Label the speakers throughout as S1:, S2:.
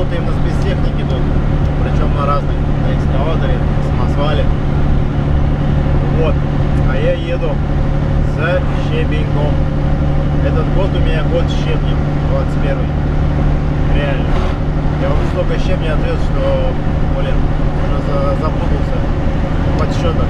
S1: работаем на спецтехнике тут, причем на разных, на экскаваторе, на самосвале. Вот, а я еду за щебеньком. Этот год у меня год щебня, 21-й. Реально. Я уже столько щебня отвез, что, блин, уже запутался в подсчетах.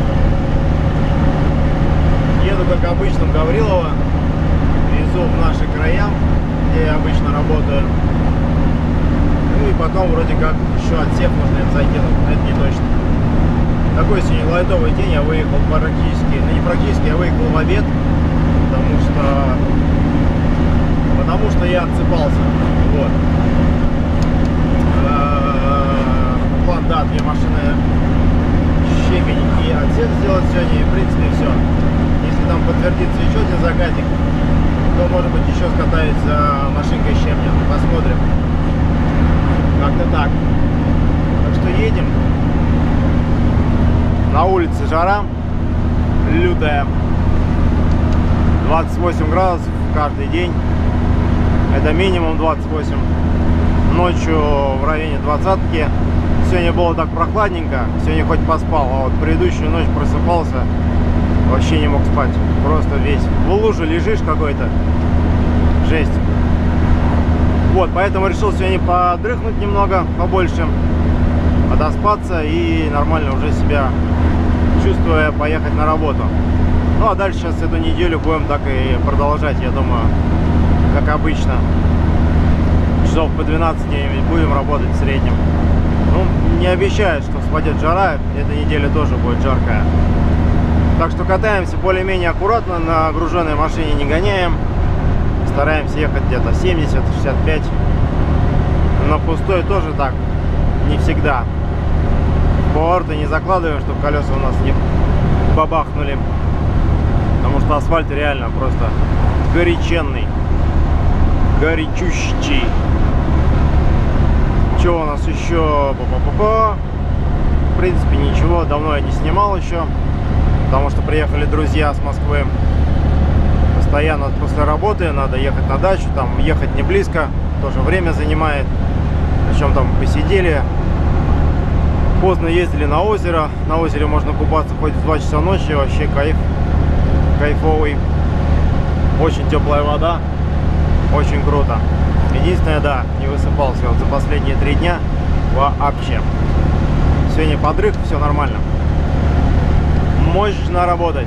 S1: Еду, как обычно, в Гаврилово. Везу в наши края, где я обычно работаю. Ну и потом вроде как еще отсев нужно закинуть, но это не точно. Такой сегодня лайтовый день, я выехал практически, ну не практически, я выехал в обед, потому что я отсыпался. Вот. План, да, 2 машины щебень и отсев сделать сегодня, и в принципе все. Если там подтвердится еще один закатик, то может быть еще скатаюсь за машинкой щебня. Посмотрим. Как-то так. Так что едем. На улице жара лютая. 28 градусов каждый день. Это минимум 28. Ночью в районе 20-ки. Сегодня было так прохладненько. Сегодня хоть поспал. А вот предыдущую ночь просыпался. Вообще не мог спать. Просто весь в луже лежишь какой-то. Жесть. Вот, поэтому решил сегодня подрыхнуть немного побольше. Отоспаться и нормально уже себя чувствуя поехать на работу. Ну а дальше сейчас эту неделю будем так и продолжать, я думаю, как обычно. Часов по 12 дней будем работать в среднем. Ну, не обещаю, что спадет жара, эта неделя тоже будет жаркая. Так что катаемся более-менее аккуратно, на груженной машине не гоняем. Стараемся ехать где-то 70-65. На пустой тоже так, не всегда. Повороты не закладываем, чтобы колеса у нас не бабахнули. Потому что асфальт реально просто горяченный. Горячущий. Что у нас еще? В принципе ничего, давно я не снимал еще. Потому что приехали друзья с Москвы. Постоянно после работы надо ехать на дачу. Там ехать не близко, тоже время занимает. Причем там посидели. Поздно ездили на озеро. На озере можно купаться хоть в 2 часа ночи. Вообще кайф. Кайфовый. Очень теплая вода. Очень круто. Единственное, да, не высыпался вот за последние 3 дня вообще. Сегодня подрыв, все нормально. Можно работать.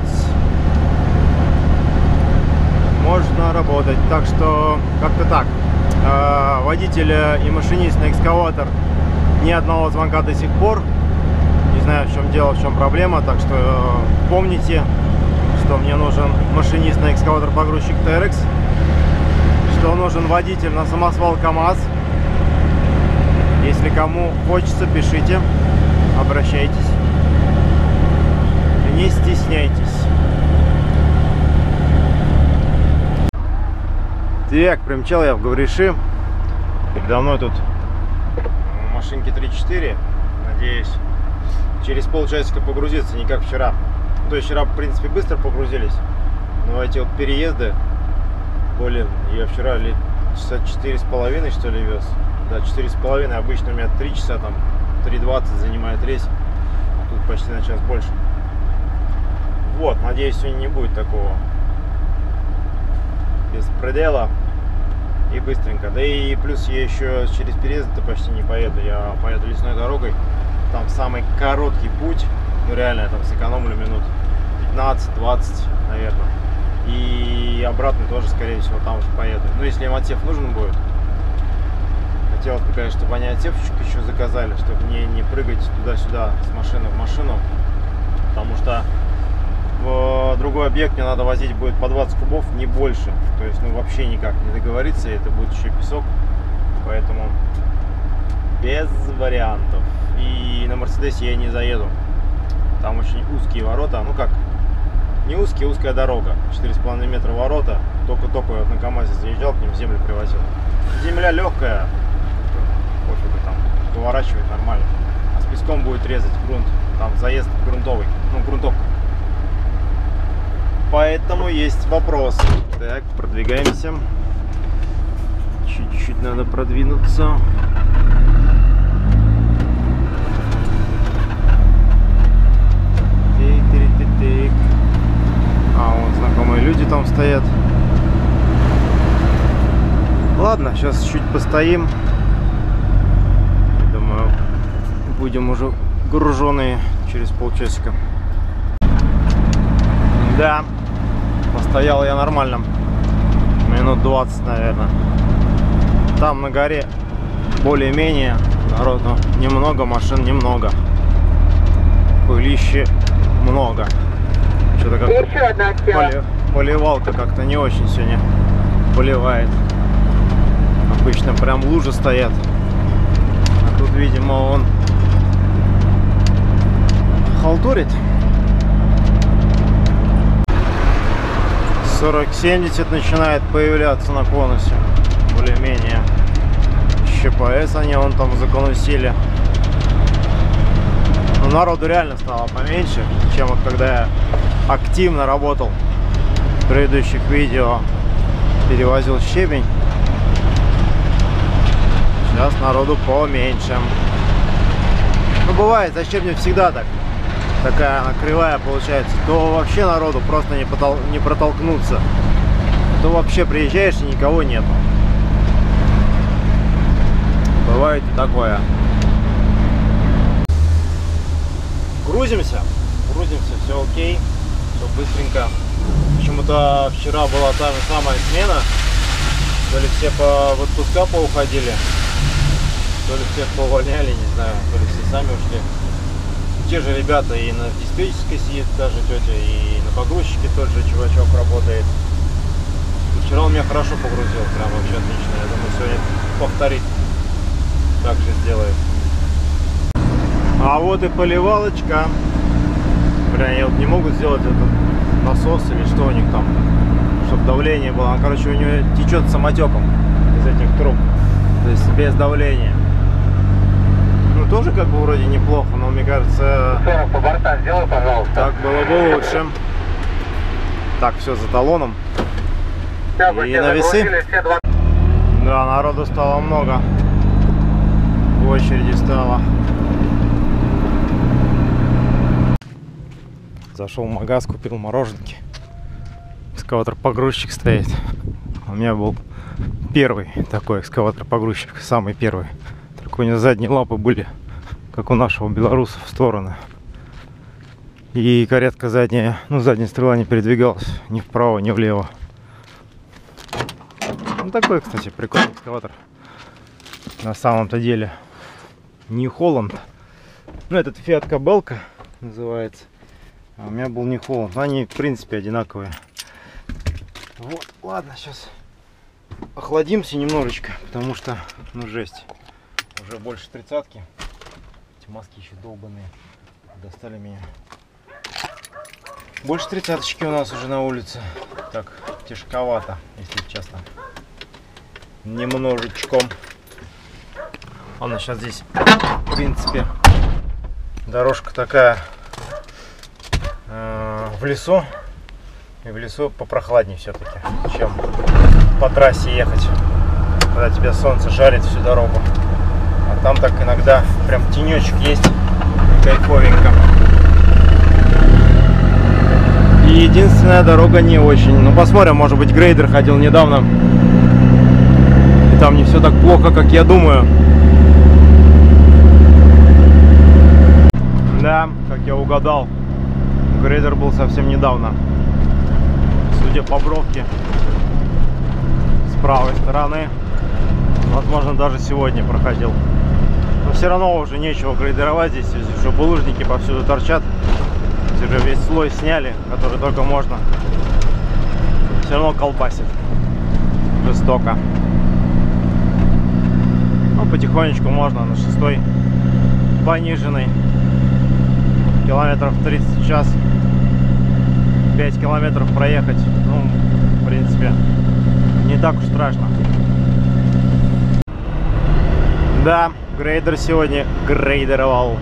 S1: Можно работать. Так что как-то так. Водитель и машинист на экскаватор. Ни одного звонка до сих пор. Не знаю, в чем дело, в чем проблема. Так что помните, что мне нужен машинист на экскаватор-погрузчик TRX. Что нужен водитель на самосвал КамАЗ. Если кому хочется, пишите. Обращайтесь. Не стесняйтесь. Так, примчал я в Гавриши. Передо мной тут машинки 3-4. Надеюсь, через полчасика погрузиться, не как вчера. То есть вчера, в принципе, быстро погрузились. Но эти вот переезды, блин, я вчера часа 4,5, что ли, вез. Да, 4,5. Обычно у меня 3 часа, там 3:20 занимает рейс. А тут почти на час больше. Вот, надеюсь, сегодня не будет такого без предела и быстренько. Да и плюс я еще через переезд-то почти не поеду. Я поеду лесной дорогой. Там самый короткий путь. Ну реально, я там сэкономлю минут 15-20, наверное. И обратно тоже, скорее всего, там же поеду. Ну, если им отсев нужен будет. Хотелось бы, конечно, чтобы они отсевчик еще заказали, чтобы мне не прыгать туда-сюда с машины в машину. Потому что в другой объект мне надо возить будет по 20 кубов, не больше. То есть, ну, вообще никак не договориться, и это будет еще песок. Поэтому без вариантов. И на Мерседесе я не заеду. Там очень узкие ворота. Ну как, не узкие, узкая дорога. 4,5 метра ворота. Только-только вот на КамАЗе заезжал, к ним землю привозил. Земля легкая. Пофигу, там поворачивает нормально. А с песком будет резать грунт. Там заезд грунтовый. Ну, грунтовка. Поэтому есть вопрос. Так, продвигаемся. Чуть-чуть надо продвинуться. Знакомые люди там стоят. Ладно, сейчас чуть постоим. Думаю, будем уже груженные через полчасика. Да, постоял я нормально. Минут 20, наверное. Там на горе более-менее народу немного, машин немного. Пылище много. Что-то как-то поливалка как-то не очень сегодня поливает. Обычно прям лужи стоят. А тут, видимо, он халтурит. 40-70 начинает появляться на конусе. Более-менее. ЩПС они вон там законусили. Но народу реально стало поменьше, чем вот когда я активно работал в предыдущих видео. Перевозил щебень. Сейчас народу поменьше. Ну, бывает, за щебнем всегда так. Такая она кривая получается. То вообще народу просто не протолкнуться. То вообще приезжаешь и никого нет. Бывает и такое. Грузимся, все окей, все быстренько. Почему-то вчера была та же самая смена. То ли все в отпуска поуходили, то ли всех поувольняли, не знаю, то ли все сами ушли. Те же ребята и на диспетчерской сидит, та же тетя, и на погрузчике тот же чувачок работает. И вчера он меня хорошо погрузил, прям вообще отлично. Я думаю, сегодня повторить так же сделает. А вот и поливалочка. Бля, они вот не могут сделать этот насос или что у них там, чтобы давление было. Короче, у него течет самотеком из этих труб, то есть без давления. Ну, тоже как бы вроде неплохо, но мне кажется,
S2: 40 по бортам сделай, пожалуйста.
S1: так было бы лучше. Так, все за талоном. И на весы. Да, народу стало много. В очереди стало. Зашел в магаз, купил мороженки. Экскаватор-погрузчик стоит. У меня был первый такой экскаватор-погрузчик, самый первый. Только у него задние лапы были, как у нашего белоруса, в стороны. И каретка задняя, ну, задняя стрела не передвигалась ни вправо, ни влево. Ну, такой, кстати, прикольный экскаватор. На самом-то деле. New Holland. Ну, этот Fiat Кобелка называется. А у меня был New Holland. Они, в принципе, одинаковые. Вот, ладно, сейчас охладимся немножечко, потому что, ну, жесть. Уже больше 30-ки. Эти маски еще долбаные. Достали меня. Больше 30-очки у нас уже на улице. Так, тяжковато, если честно. Немножечком. Ладно, сейчас здесь, в принципе, дорожка такая в лесу. И в лесу попрохладнее все-таки, чем по трассе ехать, когда тебя солнце жарит всю дорогу. А там так иногда прям тенечек есть, кайфовенько. И единственная дорога не очень. Ну, посмотрим, может быть, грейдер ходил недавно. И там не все так плохо, как я думаю. Да, как я угадал, грейдер был совсем недавно. Судя по бровке с правой стороны, возможно, даже сегодня проходил. Но все равно уже нечего грейдеровать здесь, уже булыжники повсюду торчат. Уже весь слой сняли, который только можно. Все равно колбасит жестоко. Ну, потихонечку можно на 6-й пониженной. Километров 30 в час. 5 километров проехать. Ну, в принципе, не так уж страшно. Да, грейдер сегодня грейдеровал.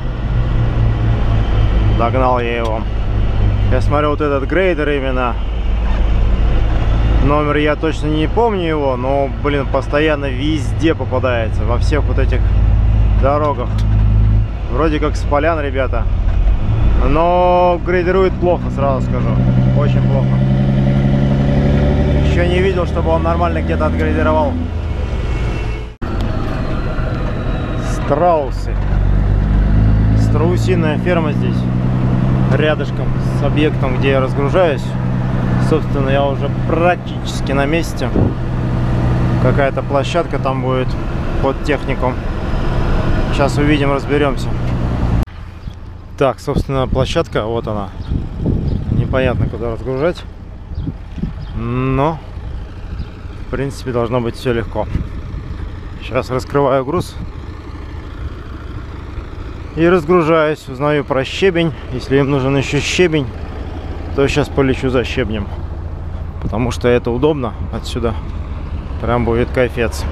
S1: Догнал я его. Я смотрю, вот этот грейдер именно. Номер я точно не помню его, но, блин, постоянно везде попадается. Во всех вот этих дорогах. Вроде как с полян, ребята. Но грейдерует плохо, сразу скажу. Очень плохо. еще не видел, чтобы он нормально где-то отградировал. Страусы. Страусиная ферма здесь, рядышком с объектом, где я разгружаюсь. Собственно, я уже практически на месте. Какая-то площадка там будет под технику. Сейчас увидим, разберемся. Так, собственно, площадка, вот она. Непонятно, куда разгружать. Но, в принципе, должно быть все легко. Сейчас раскрываю груз. И разгружаюсь, узнаю про щебень. Если им нужен еще щебень, то сейчас полечу за щебнем. Потому что это удобно отсюда. Прям будет кайфец.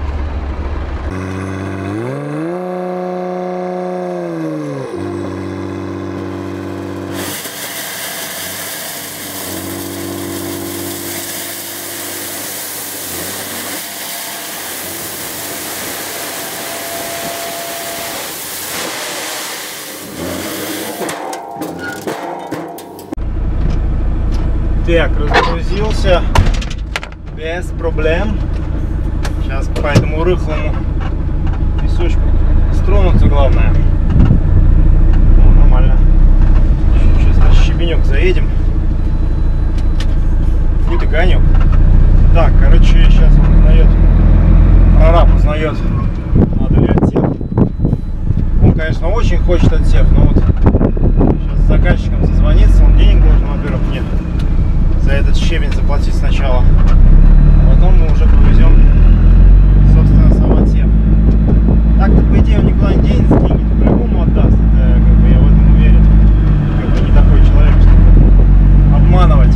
S1: Так, разгрузился без проблем. Сейчас по этому рыхлому песочку стронуться, главное. О, нормально. Сейчас на щебенек заедем. Какой-то конек. Так, короче, сейчас он узнает. Прораб узнает, надо ли отсев. Он, конечно, очень хочет отсев, но вот сейчас с заказчиком созвониться, он денег должен, во-первых, нет. За этот щебень заплатить сначала, а потом мы уже повезем, собственно, сам отсев. Так-то, по идее, он никуда не денется, деньги-то по-любому отдаст. Это, как бы, я в этом уверен. Как бы не такой человек, чтобы обманывать.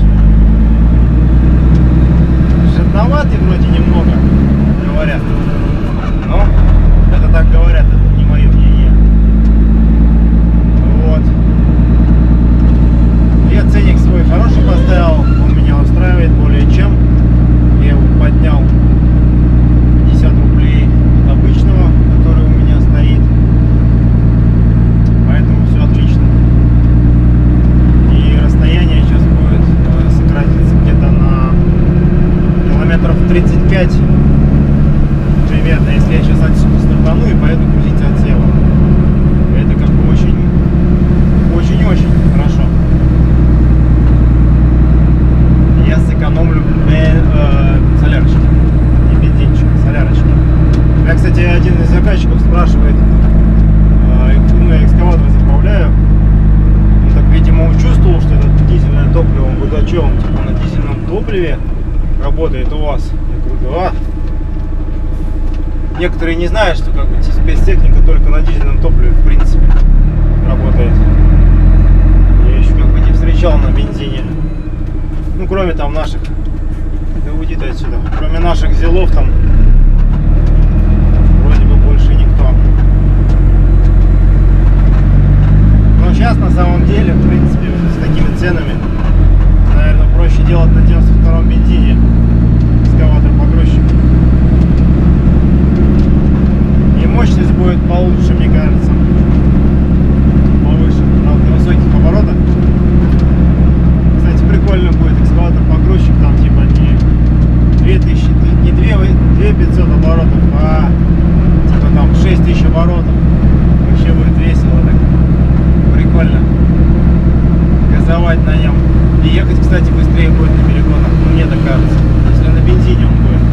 S1: Жирноватый вроде немного, говорят. Но это так говорят, это не мое мнение. Вот. Я ценник свой хороший поставил, он меня устраивает более чем. Я его поднял 50 рублей от обычного, который у меня стоит. Поэтому все отлично. И расстояние сейчас будет сократиться где-то на километров 35 примерно, если я сейчас отсюда стартану и поеду грузить отсевом. Это как бы очень-очень хорошо. Я сэкономлю солярочки, не бензинчик, солярочки. Я, кстати, один из заказчиков спрашивает, я экскаватор заправляю, он так, видимо, учувствовал, что это дизельное топливо. Он говорит, а что, он типа на дизельном топливе работает у вас? Я говорю, да. Некоторые не знают, что как бы спецтехника только на дизельном топливе, в принципе, работает. Я еще как бы не встречал на бензине. Ну, кроме там наших, да уйди ты отсюда, кроме наших зелов там вроде бы больше никто. Но сейчас на самом деле, в принципе, с такими ценами, наверное, проще делать на 92-м бензине экскаватор-погрузчик. И мощность будет получше, мне кажется, повыше, правда, на высоких оборотах. Прикольно будет экскаватор-погрузчик, там типа не 2000, не 2500 оборотов, а типа там 6000 оборотов. Вообще будет весело так. Прикольно газовать на нем. И ехать, кстати, быстрее будет на перегонах, мне так кажется, если на бензине он будет.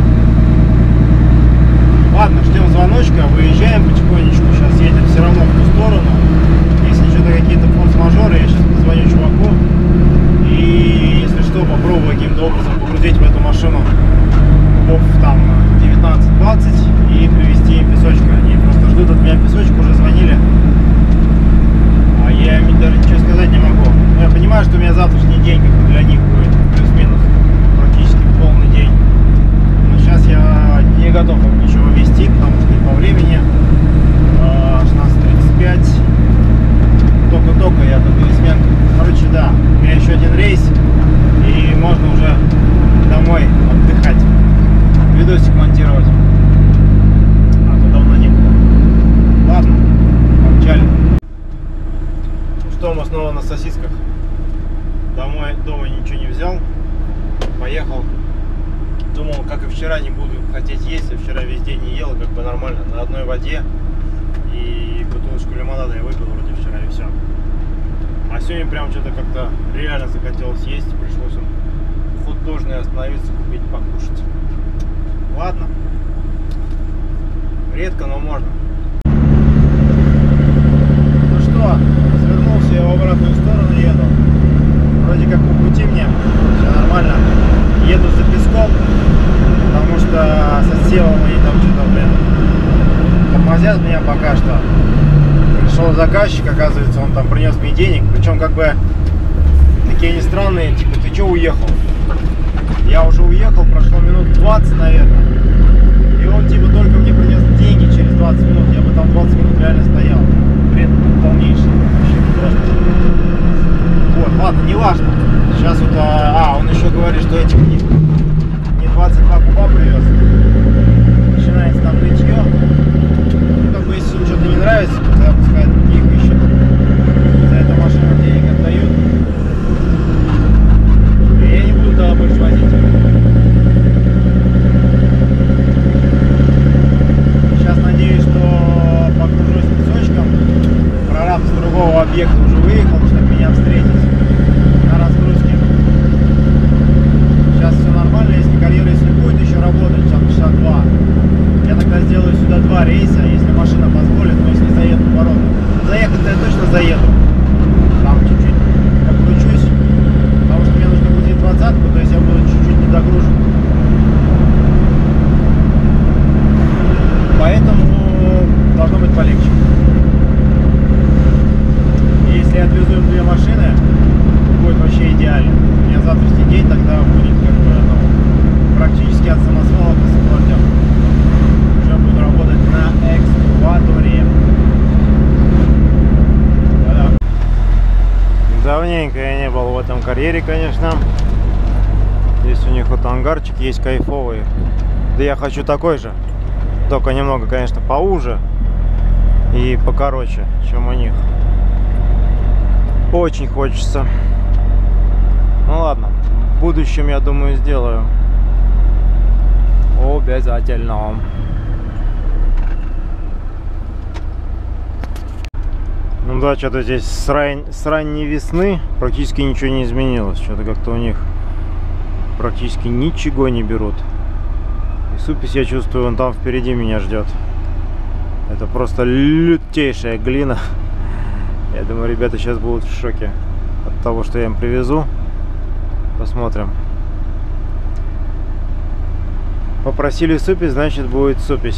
S1: Ладно, ждем звоночка, выезжаем потихонечку, сейчас едем все равно в ту сторону. Если что-то какие-то форс-мажоры, я сейчас позвоню чуваку. И если что, попробую каким-то образом погрузить в эту машину кубов там 19-20 и привезти им песочка. Они просто ждут от меня песочка, уже звонили. А я им даже ничего сказать не могу. Но я понимаю, что у меня завтрашний день как бы для них будет плюс-минус практически полный день. Но сейчас я не готов ничего вести, потому что и по времени 16:35. Только-только я до пересменки. Короче, да, у меня еще один рейс, и можно уже домой отдыхать, видосик монтировать, а то давно не было. Ладно, помчали. Что, мы снова на сосисках. Дома ничего не взял, поехал Думал, как и вчера, не буду хотеть есть. Я вчера весь день не ел, как бы нормально, на одной воде. И бутылочку лимонада я выпил вроде вчера, и все. А сегодня прям что-то как-то реально захотелось есть. Пришлось в художной остановиться, купить покушать. Ладно. Редко, но можно. Ну что, развернулся я в обратную сторону, еду. Вроде как по пути мне, все нормально. Еду за песком, потому что со Севом они там что-то, блин, тормозят меня пока что. Пришел заказчик, оказывается, он там принес мне денег. Причем как бы такие они странные, типа, ты что уехал? Я уже уехал, прошло минут 20, наверное. И он типа только мне принес деньги через 20 минут. Я бы там 20 минут реально стоял. Бред полнейший. Вообще просто. Вот, ладно, не важно. Сейчас вот, он еще говорит, что этих не 22 куба привез. Начинается там нытье. Ну, как бы, если им что-то не нравится, тогда пускай их ищут. За эту машину денег отдают. И я не буду тогда больше возить. Сейчас надеюсь, что погружусь песочком. Прораб с другого объекта уже выехал, чтобы меня встретить на разгрузке. Сейчас все нормально, если карьера если будет еще работать, там часа 2, я тогда сделаю сюда 2 рейса, если машина позволит, но если заеду в ворота. Заехать-то я точно заеду. Там чуть-чуть покручусь, потому что мне нужно будет 20-ку, то есть я буду чуть-чуть не догружен. Поэтому должно быть полегче. И если я отвезу им 2 машины, будет вообще идеально. У меня завтрашний день тогда будет как бы, практически от самосвала до самолетов. Уже буду работать на экскаваторе. Да-да. Давненько я не был в этом карьере, конечно. Здесь у них вот ангарчик есть кайфовый. Да я хочу такой же. Только немного, конечно, поуже и покороче, чем у них. Очень хочется. Ну ладно, в будущем, я думаю, сделаю. Обязательно. Ну да, что-то здесь с ранней весны практически ничего не изменилось. Что-то как-то у них практически ничего не берут. И супись, я чувствую, он там впереди меня ждет. Это просто лютейшая глина. Я думаю, ребята сейчас будут в шоке от того, что я им привезу. Посмотрим. Попросили супись, значит будет супись.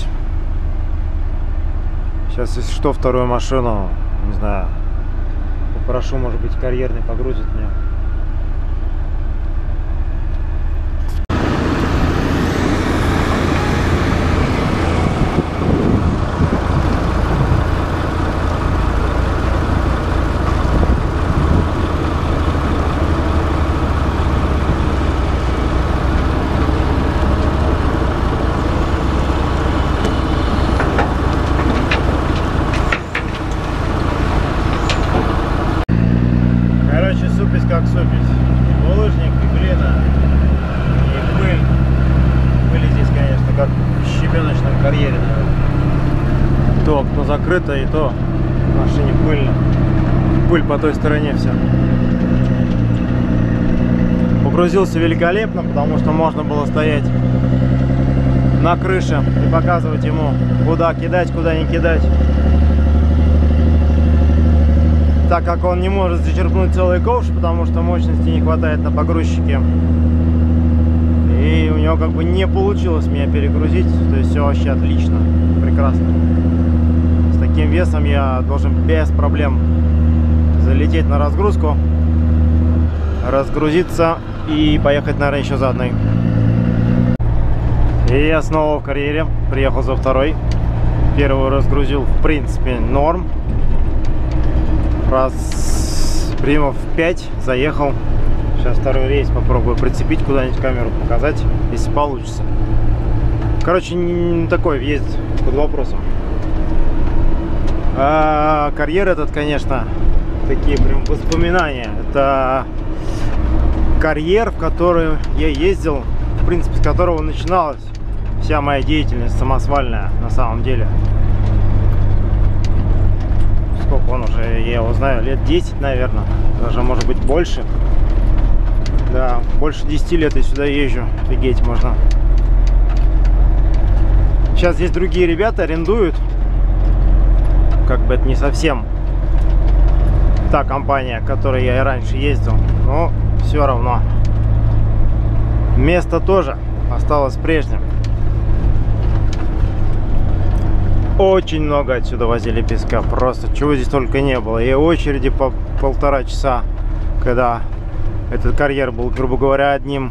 S1: Сейчас, если что, вторую машину, не знаю, попрошу, может быть, карьерный погрузит меня. Как супись. И булыжник, и глина, и пыль. Пыли здесь, конечно, как в щебеночном карьере, наверное. То окно закрыто, и то в машине пыльно. Пыль по той стороне вся. Погрузился великолепно, потому что можно было стоять на крыше и показывать ему, куда кидать, куда не кидать. Так как он не может зачерпнуть целый ковш, потому что мощности не хватает на погрузчике. И у него как бы не получилось меня перегрузить. То есть все вообще отлично, прекрасно. С таким весом я должен без проблем залететь на разгрузку, разгрузиться и поехать, наверное, еще за одной. И я снова в карьере, приехал за второй. Первую разгрузил, в принципе, норм. Раз примов 5, заехал. Сейчас второй рейс попробую прицепить куда-нибудь, камеру показать, если получится. Короче, не такой въезд под вопросом. А карьер этот, конечно, такие прям воспоминания. Это карьер, в который я ездил принципе, с которого начиналась вся моя деятельность самосвальная на самом деле. Сколько он уже, я его знаю, лет 10, наверное, даже может быть больше. Да, больше 10 лет я сюда езжу, офигеть можно. Сейчас здесь другие ребята арендуют. Как бы это не совсем та компания, к которой я и раньше ездил, но все равно место тоже осталось прежним. Очень много отсюда возили песка, просто чего здесь только не было. И очереди по 1,5 часа, когда этот карьер был, грубо говоря, одним.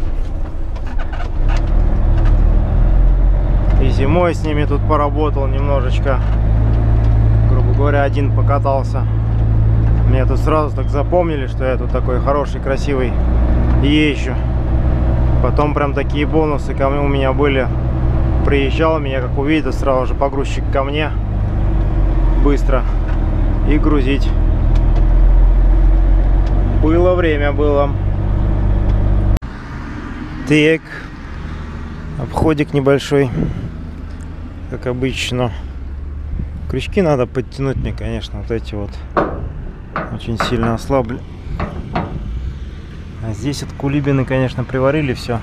S1: И зимой с ними тут поработал немножечко. Грубо говоря, один покатался. Меня тут сразу так запомнили, что я тут такой хороший, красивый езжу. Потом прям такие бонусы ко мне у меня были. Приезжал, меня как увидел, сразу же погрузчик ко мне. Быстро. И грузить. Было время, было. Так. Обходик небольшой. Как обычно. Крючки надо подтянуть мне, конечно, вот эти вот. Очень сильно ослабли. А здесь от кулибины, конечно, приварили все.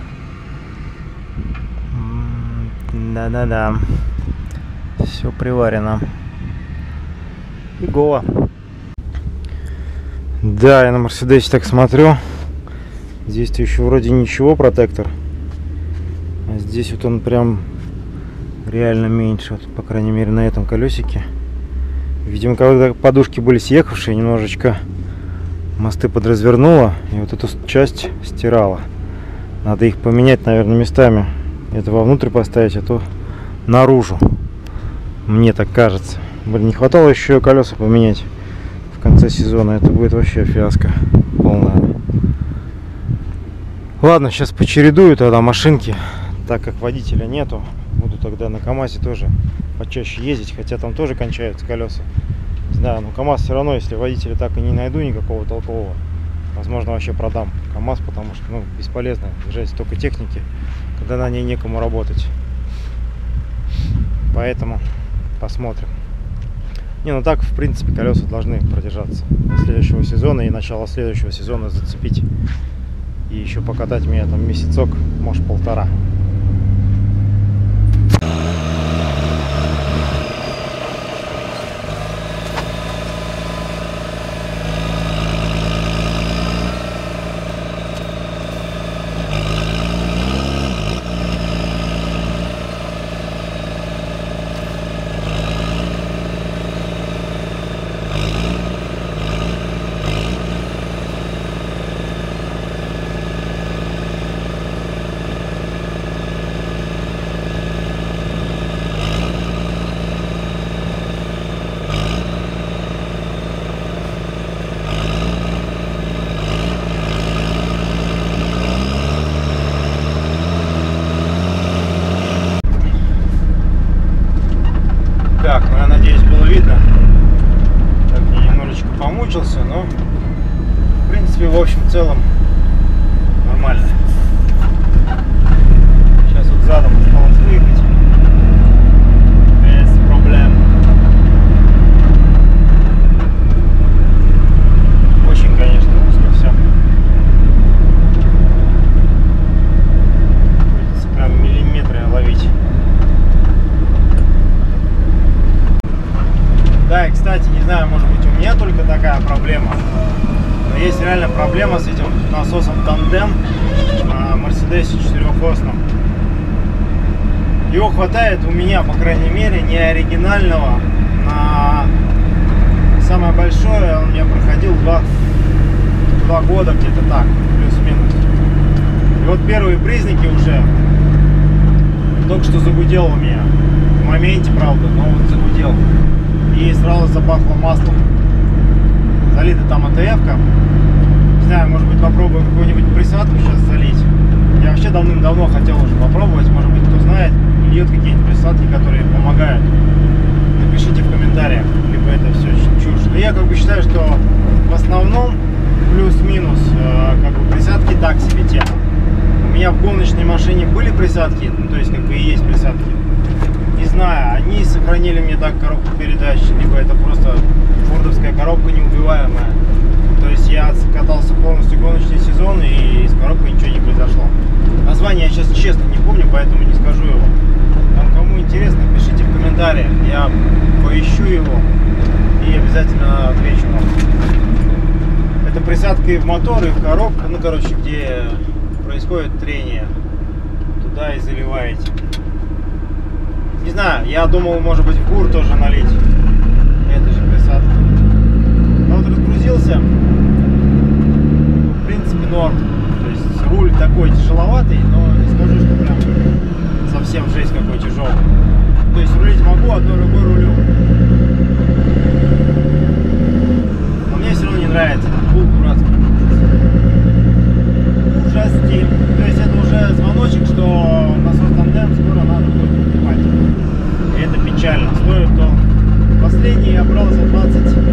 S1: Да-да-да. Все приварено. Фигово. Да, я на Мерседесе так смотрю. Здесь-то еще вроде ничего, протектор. А здесь вот он прям реально меньше. Вот, по крайней мере, на этом колесике. Видимо, когда подушки были съехавшие, немножечко мосты подразвернуло. И вот эту часть стирала. Надо их поменять, наверное, местами. Это вовнутрь поставить, а то наружу. Мне так кажется. Блин, не хватало еще колеса поменять в конце сезона. Это будет вообще фиаско полная. Ладно, сейчас почередую тогда машинки. Так как водителя нету, буду тогда на КамАЗе тоже почаще ездить. Хотя там тоже кончаются колеса. Не знаю, но КамАЗ все равно, если водителя так и не найду никакого толкового, возможно, вообще продам КамАЗ, потому что бесполезно держать столько техники, когда на ней некому работать. Поэтому посмотрим. Не, так, в принципе, колеса должны продержаться до следующего сезона и начало следующего сезона зацепить. И еще покатать меня там месяцок, может, 1,5. Так, я надеюсь, было видно. Так, я немножечко помучился, но в принципе, в общем, в целом нормально. Сейчас вот задом осталось выехать без проблем. Очень, конечно, узко все. Придется прям миллиметры ловить. Да, и, кстати, не знаю, может быть, у меня только такая проблема, но есть реально проблема с этим насосом тандем на Мерседесе 4-осном. Его хватает у меня, по крайней мере, не оригинального. На самое большое он у меня проходил 2 года, где-то так, плюс-минус. И вот первые признаки уже только что загудел у меня. В моменте, правда, но вот загудел. И сразу запахло маслом. Залита там АТФ-ка. Не знаю, может быть, попробую какую-нибудь присадку сейчас залить. Я вообще давным-давно хотел уже попробовать. Может быть, кто знает, льет какие-нибудь присадки, которые помогают. Напишите в комментариях, либо это все чушь. Но я как бы считаю, что в основном плюс-минус как бы присадки так себе тема. У меня меня в гоночной машине были присадки, ну, то есть как бы и есть присадки. Не знаю, они сохранили мне так коробку передач, либо это просто фордовская коробка неубиваемая. То есть я катался полностью гоночный сезон, и с коробкой ничего не произошло. Название я сейчас честно не помню, поэтому не скажу его. Там, кому интересно, пишите в комментариях, я поищу его и обязательно отвечу вам. Это присадка и в мотор, и в коробку, ну короче, где происходит трение, туда и заливаете. Не знаю, я думал, может быть, в ГУР тоже налить. Это же присадка. Но вот разгрузился, в принципе, норм. То есть руль такой тяжеловатый, но не скажу, что прям совсем жесть какой тяжелый. То есть рулить могу, одной рукой рулю. Но мне все равно не нравится этот звук дурацкий. Ужасти. То есть это уже звоночек, что насос тандем скоро надо будет поднимать. И это печально. Стоит он. Последний я брал за 20